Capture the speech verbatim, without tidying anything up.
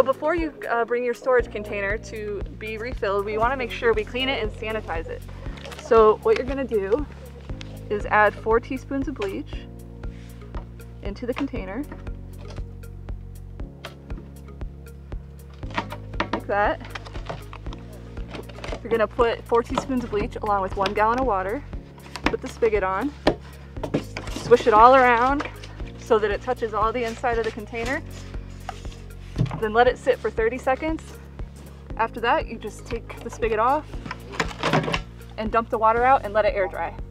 before you uh, bring your storage container to be refilled, we want to make sure we clean it and sanitize it. So what you're going to do is add four teaspoons of bleach into the container, like that. You're going to put four teaspoons of bleach along with one gallon of water, put the spigot on, swish it all around so that it touches all the inside of the container. Then let it sit for thirty seconds. After that, you just take the spigot off and dump the water out and let it air dry.